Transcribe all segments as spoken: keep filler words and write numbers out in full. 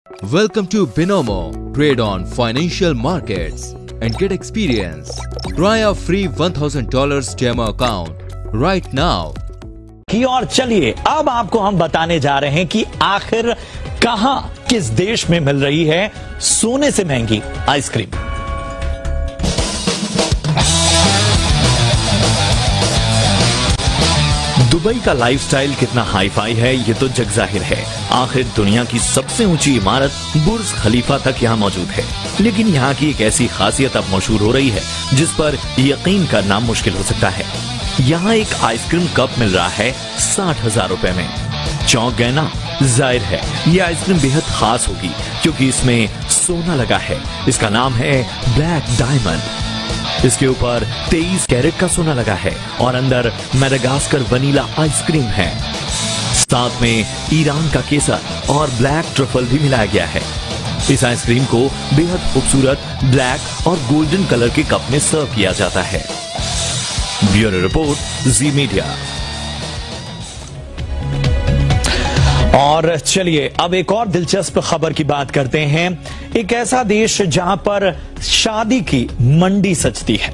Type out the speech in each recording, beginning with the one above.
Welcome to Binomo. Trade on financial markets and get experience. Try a free one thousand dollars demo account right now. की और चलिए अब आपको हम बताने जा रहे हैं कि आखिर कहां किस देश में मिल रही है सोने से महंगी आइसक्रीम। दुबई का लाइफस्टाइल कितना हाईफाई है ये तो जग जाहिर है। आखिर दुनिया की सबसे ऊंची इमारत बुर्ज खलीफा तक यहाँ मौजूद है, लेकिन यहाँ की एक ऐसी खासियत अब मशहूर हो रही है जिस पर यकीन करना मुश्किल हो सकता है। यहाँ एक आइसक्रीम कप मिल रहा है साठ हजार रुपए में। चौंक गए ना? जाहिर है ये आइसक्रीम बेहद खास होगी क्योंकि इसमें सोना लगा है। इसका नाम है ब्लैक डायमंड। इसके ऊपर तेईस कैरेट का सोना लगा है और अंदर मेडागास्कर वनीला आइसक्रीम है। साथ में ईरान का केसर और ब्लैक ट्रफल भी मिलाया गया है। इस आइसक्रीम को बेहद खूबसूरत ब्लैक और गोल्डन कलर के कप में सर्व किया जाता है। Bureau report, Zee media. और चलिए अब एक और दिलचस्प खबर की बात करते हैं। एक ऐसा देश जहां पर शादी की मंडी सजती है।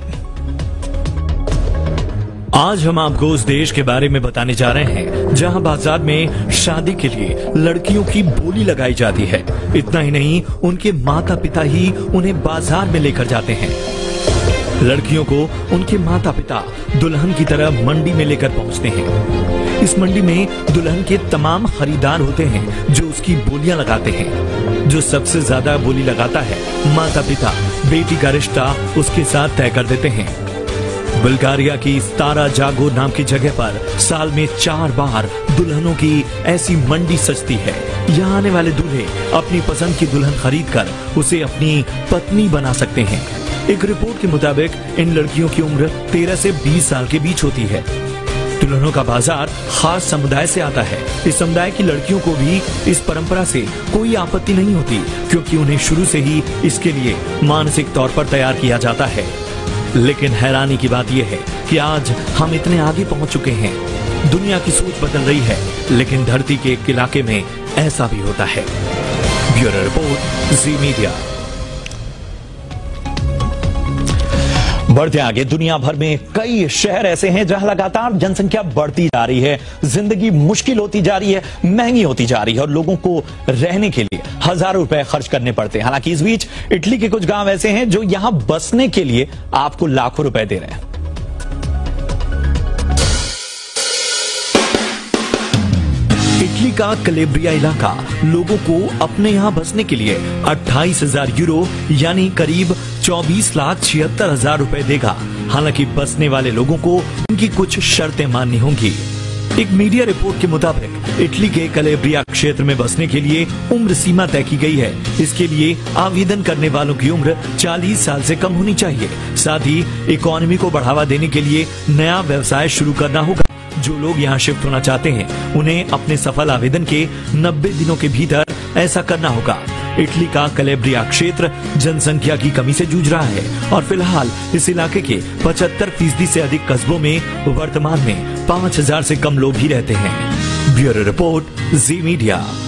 आज हम आपको उस देश के बारे में बताने जा रहे हैं जहां बाजार में शादी के लिए लड़कियों की बोली लगाई जाती है। इतना ही नहीं, उनके माता पिता ही उन्हें बाजार में लेकर जाते हैं। लड़कियों को उनके माता पिता दुल्हन की तरह मंडी में लेकर पहुंचते हैं। इस मंडी में दुल्हन के तमाम खरीदार होते हैं जो उसकी बोलियां लगाते हैं। जो सबसे ज्यादा बोली लगाता है, माता पिता बेटी का रिश्ता उसके साथ तय कर देते हैं। बुल्गारिया की स्तारा जागो नाम की जगह पर साल में चार बार दुल्हनों की ऐसी मंडी सजती है। यहाँ आने वाले दूल्हे अपनी पसंद की दुल्हन खरीद कर उसे अपनी पत्नी बना सकते हैं। एक रिपोर्ट के मुताबिक इन लड़कियों की उम्र तेरह से बीस साल के बीच होती है। दुल्हनों का बाजार खास समुदाय से आता है। इस समुदाय की लड़कियों को भी इस परंपरा से कोई आपत्ति नहीं होती क्योंकि उन्हें शुरू से ही इसके लिए मानसिक तौर पर तैयार किया जाता है। लेकिन हैरानी की बात यह है कि आज हम इतने आगे पहुंच चुके हैं। दुनिया की सोच बदल रही है, लेकिन धरती के एक इलाके में ऐसा भी होता है। Bureau report, Zee media. बढ़ते आगे, दुनिया भर में कई शहर ऐसे हैं जहां लगातार जनसंख्या बढ़ती जा रही है, जिंदगी मुश्किल होती जा रही है, महंगी होती जा रही है और लोगों को रहने के लिए हजारों रुपए खर्च करने पड़ते हैं। हालांकि इस बीच इटली के कुछ गांव ऐसे हैं जो यहां बसने के लिए आपको लाखों रुपए दे रहे हैं। इटली का कलेब्रिया इलाका लोगों को अपने यहाँ बसने के लिए अट्ठाईस हजार यूरो यानी करीब चौबीस लाख छिहत्तर हजार रुपए देगा। हालांकि बसने वाले लोगों को उनकी कुछ शर्तें माननी होंगी। एक मीडिया रिपोर्ट के मुताबिक इटली के कलेब्रिया क्षेत्र में बसने के लिए उम्र सीमा तय की गई है। इसके लिए आवेदन करने वालों की उम्र चालीस साल से कम होनी चाहिए। साथ ही इकोनॉमी को बढ़ावा देने के लिए नया व्यवसाय शुरू करना होगा। जो लोग यहाँ शिफ्ट होना चाहते हैं उन्हें अपने सफल आवेदन के नब्बे दिनों के भीतर ऐसा करना होगा। इटली का कलेब्रिया क्षेत्र जनसंख्या की कमी से जूझ रहा है और फिलहाल इस इलाके के पचहत्तर फीसदी से अधिक कस्बों में वर्तमान में पाँच हजार से कम लोग ही रहते हैं। Bureau report, Zee media.